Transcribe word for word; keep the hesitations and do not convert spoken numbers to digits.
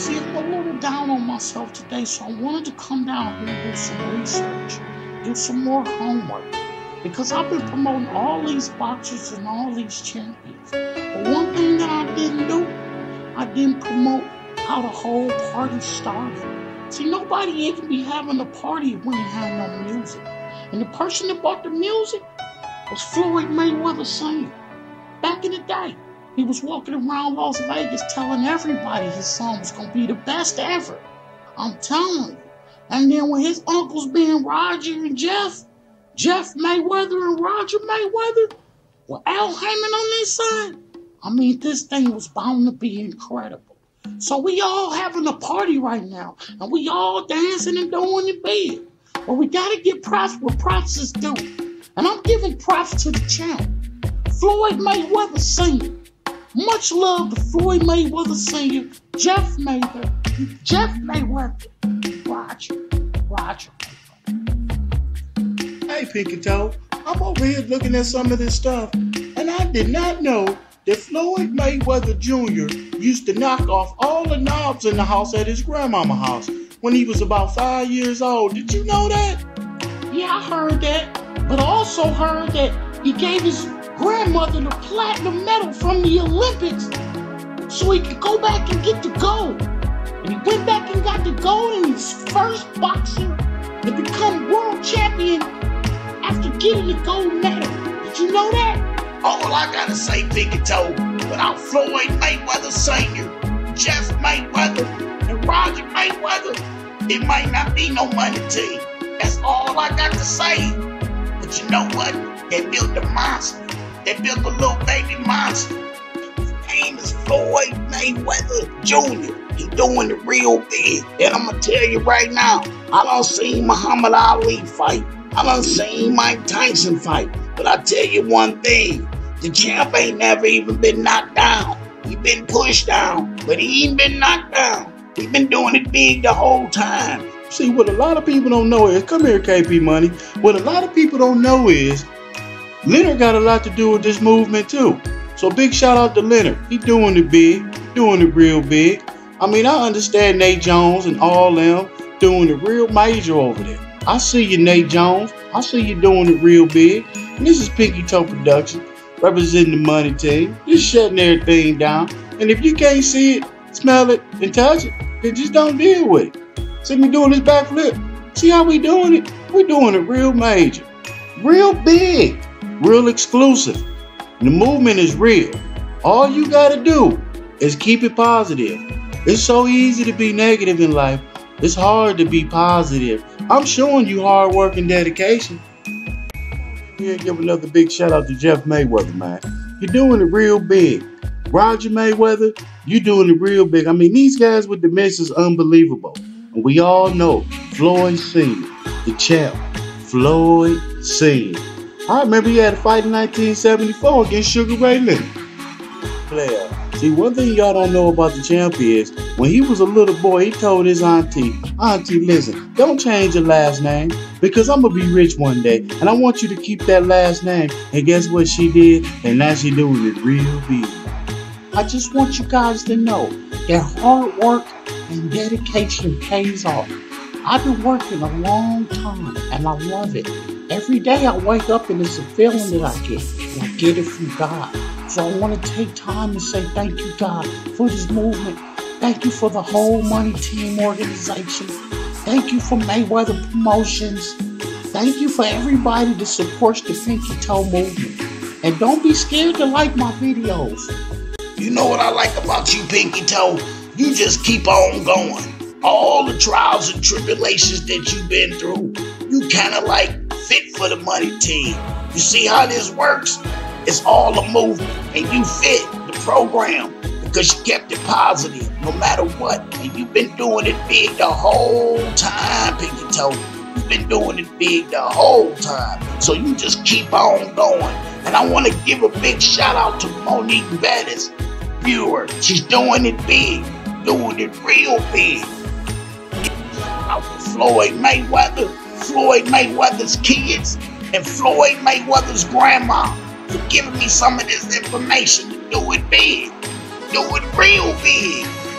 See, I'm a little down on myself today, so I wanted to come down here and do some research, do some more homework, because I've been promoting all these boxers and all these champions. But one thing that I didn't do, I didn't promote how the whole party started. See, nobody even be having a party when they had no music. And the person that bought the music was Floyd Mayweather Senior Back in the day, he was walking around Las Vegas telling everybody his son was going to be the best ever. I'm telling you. And then with his uncles being Roger and Jeff, Jeff Mayweather and Roger Mayweather, with Al Heyman on this side, I mean, this thing was bound to be incredible. So we all having a party right now, and we all dancing and doing the big. But we got to get props where props is due. And I'm giving props to the champ, Floyd Mayweather Senior Much love to Floyd Mayweather Senior, Jeff Mayweather, Jeff Mayweather, Roger, Roger Mayweather. Hey, Pinky Toe, I'm over here looking at some of this stuff, and I did not know that Floyd Mayweather Junior used to knock off all the knobs in the house at his grandmama's house when he was about five years old. Did you know that? Yeah, I heard that. But I also heard that he gave his grandmother the platinum medal from the Olympics so he could go back and get the gold. And he went back and got the gold, and he's first boxer to become world champion after getting the gold medal. Did you know that? All I gotta say, Pinky Toe, without Floyd Mayweather Senior, Jeff Mayweather, and Roger Mayweather, it might not be no money team. That's all I got to say. But you know what? They built a monster. They built a little baby monster. His name is Floyd Mayweather Junior He doing the real big. And I'm gonna tell you right now, I done seen Muhammad Ali fight. I done seen Mike Tyson fight. But I tell you one thing, the champ ain't never even been knocked down. He been pushed down, but he ain't been knocked down. He been doing it big the whole time. See, what a lot of people don't know is, come here, K P Money. What a lot of people don't know is, Leonard got a lot to do with this movement too. So big shout out to Leonard. He doing it big, doing it real big. I mean, I understand Nate Jones and all them doing it real major over there. I see you, Nate Jones. I see you doing it real big. And this is Pinky Toe Production, representing the money team. Just shutting everything down. And if you can't see it, smell it, and touch it, then just don't deal with it. See me doing this backflip? See how we doing it? We doing it real major, real big, real exclusive. And the movement is real. All you gotta do is keep it positive. It's so easy to be negative in life. It's hard to be positive. I'm showing you hard work and dedication. Here, give another big shout out to Jeff Mayweather, man. You're doing it real big. Roger Mayweather, you're doing it real big. I mean, these guys with dementia is unbelievable. And we all know Floyd Senior, the champ, Floyd Senior I remember he had a fight in nineteen seventy-four against Sugar Ray Leonard. Player. See, one thing y'all don't know about the champ is, when he was a little boy, he told his auntie, Auntie, listen, don't change your last name, because I'm going to be rich one day, and I want you to keep that last name. And guess what she did? And now she doing it real big. I just want you guys to know that hard work and dedication pays off. I've been working a long time, and I love it. Every day I wake up and it's a feeling that I get, and I get it from God. So I want to take time to say thank you, God, for this movement. Thank you for the whole Money Team organization. Thank you for Mayweather Promotions. Thank you for everybody that supports the Pinky Toe movement. And don't be scared to like my videos. You know what I like about you, Pinky Toe? You just keep on going. All the trials and tribulations that you've been through, you kind of like fit for the money team. You see how this works? It's all a movement, and you fit the program because you kept it positive no matter what. And you've been doing it big the whole time, Pinky Toe. You've been doing it big the whole time. So you just keep on going. And I want to give a big shout out to Monique Bettis, viewer. She's doing it big, doing it real big. Out to Floyd Mayweather, Floyd Mayweather's kids, and Floyd Mayweather's grandma for giving me some of this information to do it big, do it real big.